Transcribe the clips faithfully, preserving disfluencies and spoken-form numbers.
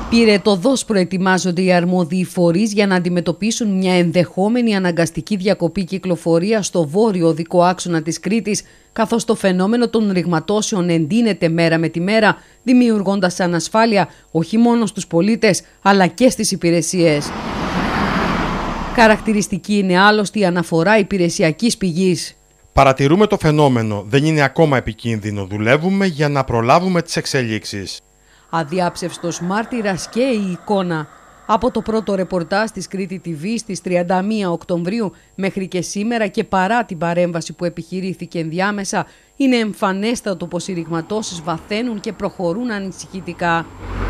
Πυρετωδώς προετοιμάζονται οι αρμόδιοι φορείς για να αντιμετωπίσουν μια ενδεχόμενη αναγκαστική διακοπή κυκλοφορίας στο βόρειο οδικό άξονα της Κρήτης, καθώς το φαινόμενο των ρηγματώσεων εντείνεται μέρα με τη μέρα, δημιουργώντας ανασφάλεια όχι μόνο στους πολίτες, αλλά και στις υπηρεσίες. Χαρακτηριστική είναι άλλωστε η αναφορά υπηρεσιακής πηγής. Παρατηρούμε το φαινόμενο, δεν είναι ακόμα επικίνδυνο, δουλεύουμε για να προλάβουμε τις εξελίξεις. Αδιάψευστος μάρτυρας και η εικόνα. Από το πρώτο ρεπορτάζ της Κρήτη τι βι στις τριάντα μία Οκτωβρίου μέχρι και σήμερα και παρά την παρέμβαση που επιχειρήθηκε ενδιάμεσα, είναι εμφανέστατο πως οι ρηγματώσεις βαθαίνουν και προχωρούν ανησυχητικά.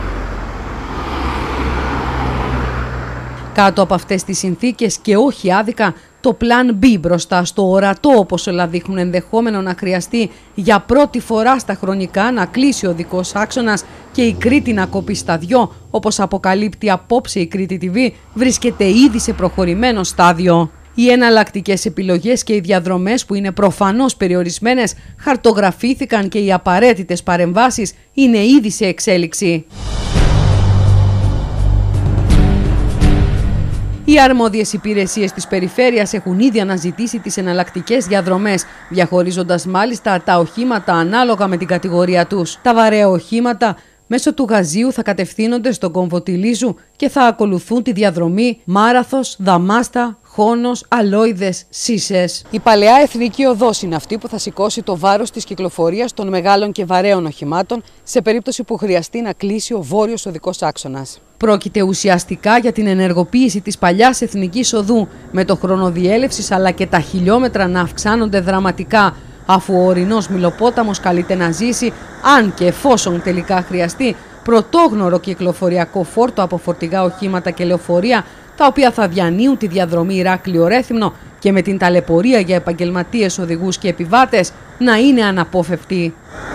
Κάτω από αυτές τις συνθήκες και όχι άδικα, το Plan B μπροστά στο ορατό, όπως όλα δείχνουν, ενδεχόμενο να χρειαστεί για πρώτη φορά στα χρονικά να κλείσει ο οδικός άξονας και η Κρήτη να κοπεί στα δυο, όπως αποκαλύπτει απόψε η Κρήτη τι βι, βρίσκεται ήδη σε προχωρημένο στάδιο. Οι εναλλακτικές επιλογές και οι διαδρομές, που είναι προφανώς περιορισμένες, χαρτογραφήθηκαν και οι απαραίτητες παρεμβάσεις είναι ήδη σε εξέλιξη. Οι αρμόδιες υπηρεσίες της περιφέρειας έχουν ήδη αναζητήσει τις εναλλακτικές διαδρομές, διαχωρίζοντας μάλιστα τα οχήματα ανάλογα με την κατηγορία τους. Τα βαρέα οχήματα μέσω του Γαζίου θα κατευθύνονται στον κόμβο Τιλίζου και θα ακολουθούν τη διαδρομή Μάραθος, Δαμάστα, Χόνος, Αλόιδες, Σύσσες. Η παλαιά εθνική οδός είναι αυτή που θα σηκώσει το βάρος της κυκλοφορίας των μεγάλων και βαρέων οχημάτων σε περίπτωση που χρειαστεί να κλείσει ο βόρειος οδικός άξονας. Πρόκειται ουσιαστικά για την ενεργοποίηση της παλιάς εθνικής οδού, με το χρόνο διέλευσης αλλά και τα χιλιόμετρα να αυξάνονται δραματικά, αφού ο ορεινός Μυλοπόταμος καλείται να ζήσει, αν και εφόσον τελικά χρειαστεί, πρωτόγνωρο κυκλοφοριακό φόρτο από φορτηγά οχήματα και λεωφορεία, τα οποία θα διανύουν τη διαδρομή Ηράκλειο-Ρέθυμνο και με την ταλαιπωρία για επαγγελματίες οδηγούς και επιβάτες να είναι αναπόφευκτη.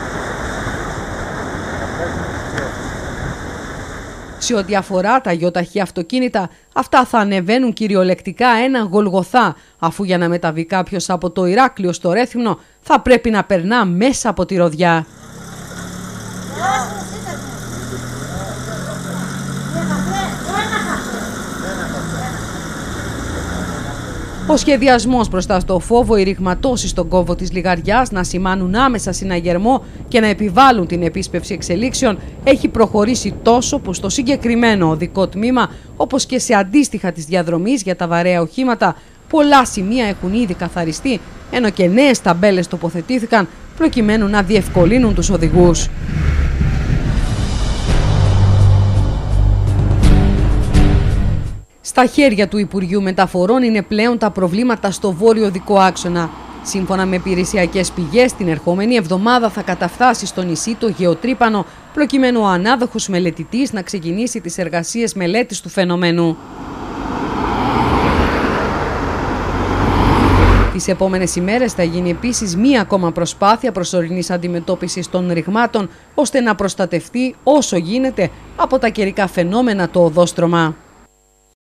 Σε ό,τι αφορά τα γιοταχή αυτοκίνητα, αυτά θα ανεβαίνουν κυριολεκτικά έναν Γολγοθά, αφού για να μεταβεί κάποιος από το Ηράκλειο στο Ρέθυμνο θα πρέπει να περνά μέσα από τη Ροδιά. Ο σχεδιασμός μπροστά στο φόβο, οι ρηγματώσεις στον κόμβο της Λιγαριάς να σημάνουν άμεσα συναγερμό και να επιβάλλουν την επίσπευση εξελίξεων έχει προχωρήσει τόσο που στο συγκεκριμένο οδικό τμήμα, όπως και σε αντίστοιχα της διαδρομής για τα βαρέα οχήματα, πολλά σημεία έχουν ήδη καθαριστεί, ενώ και νέες ταμπέλες τοποθετήθηκαν προκειμένου να διευκολύνουν τους οδηγούς. Στα χέρια του Υπουργείου Μεταφορών είναι πλέον τα προβλήματα στο βόρειο οδικό άξονα. Σύμφωνα με υπηρεσιακές πηγές, την ερχόμενη εβδομάδα θα καταφτάσει στο νησί το γεωτρύπανο, προκειμένου ο ανάδοχος μελετητής να ξεκινήσει τις εργασίες μελέτης του φαινομένου. Τις επόμενες ημέρες θα γίνει επίσης μία ακόμα προσπάθεια προσωρινής αντιμετώπισης των ρηγμάτων, ώστε να προστατευτεί όσο γίνεται από τα καιρικά φαινόμενα το οδόστρωμα.